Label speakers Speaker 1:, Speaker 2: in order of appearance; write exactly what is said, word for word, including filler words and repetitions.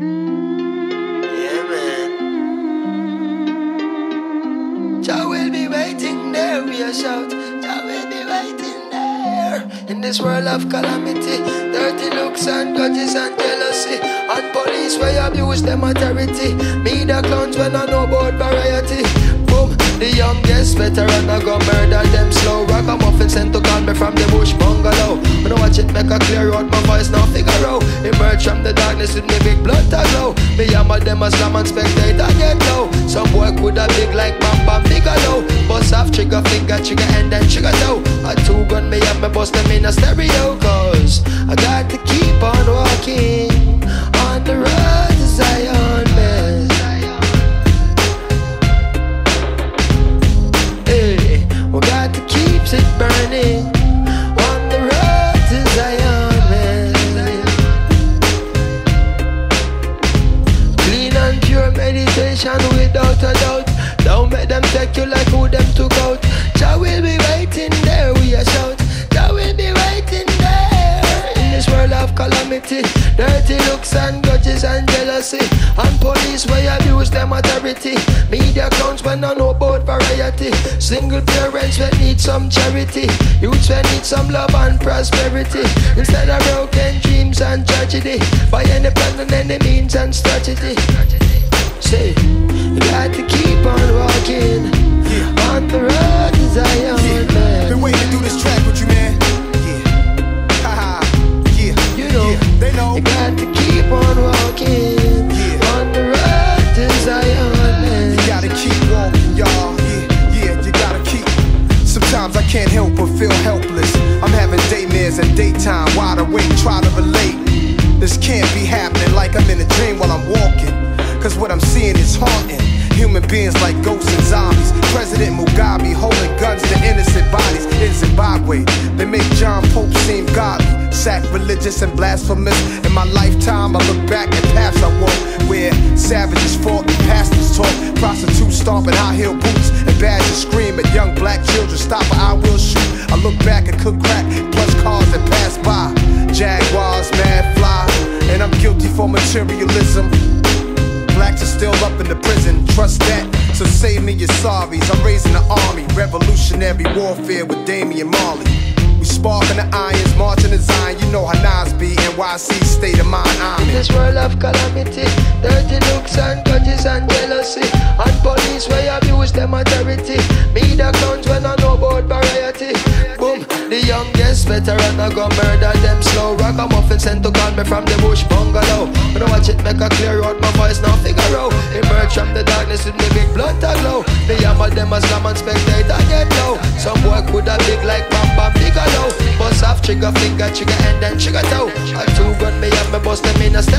Speaker 1: Yeah, man. Jah will be waiting there, we a shout. Jah will be waiting there. In this world of calamity, dirty looks and grudges and jealousy, and police where abuse them authority. Me the clowns when I know about variety. Boom, the youngest veteran I go murder them slow. Ragamuffin sent to call me from the bush bungalow. When I watch it make a clear out my voice now figure out. Emerge from the darkness with me big blood to glow. Me hammer them a slam and spectator get low. Some boy coulda big like Bam Bam Bigelow. Bust off trigger finger, trigger and then trigger toe. A two gun me up me bust them in a stereo. Cause I got to keep on walking on the road to Zion, man. Hey, we got to keep it burning on the road to Zion, man. Clean and pure meditation without a doubt. Don't make them take you like who them took out. Jah will be waiting there, we a shout. Jah will be waiting there. In this world of calamity, dirty looks and grudges and jealousy, and police where abuse them authority. Media clowns when I know about variety. Single parents when need some charity. Youths when need some love and prosperity. Instead of broken dreams and tragedy, by any plan and any means and strategy. Say, you got to keep on walking, yeah, on the road to Zion, yeah, man.
Speaker 2: Been waiting to do this track with you, man. Yeah, haha, yeah,
Speaker 1: you know,
Speaker 2: yeah, they know.
Speaker 1: You got to keep on walking, yeah, on the road to Zion, man.
Speaker 2: You gotta keep walking, y'all. Yeah, yeah, you gotta keep. Sometimes I can't help but feel helpless. I'm having daymares and daytime, wide awake, try to relate. This can't be happening like I'm in a dream while I'm walking. Cause what I'm seeing is haunting. Human beings like ghosts and zombies. President Mugabe holding guns to innocent bodies in Zimbabwe. They make John Pope seem godly, sacrilegious and blasphemous. In my lifetime I look back at paths I walk, where savages fought and pastors talk. Prostitutes stomping high heel boots and badgers scream at young black children. Stop or I will shoot. I look back and cook crack, plus cars that pass by. Jaguars, mad fly, and I'm guilty for materialism. Blacks are still up in the prison, trust that, so save me your sorries. I'm raising the army, revolutionary warfare with Damian Marley. We sparking the irons, marching the Zion. You know how Nas be, N Y C state of mind I'm in.
Speaker 1: In this world of calamity, dirty looks and grudges and jealousy, and police where abuse them authority. Me the clowns when I know about variety. Boom, the youngest veteran I go murder them slow. Ragamuffin sent to call me from the bush bungalow. When I watch it make a clear out my voice now figure out. Emerge from the darkness with me big blood to glow. Me hammer them a slam and spectator get low. Some boy coulda big like Bam Bam Bigelow. Bust off trigger finger, trigger and then trigger toe. A two gun me up me bust them in a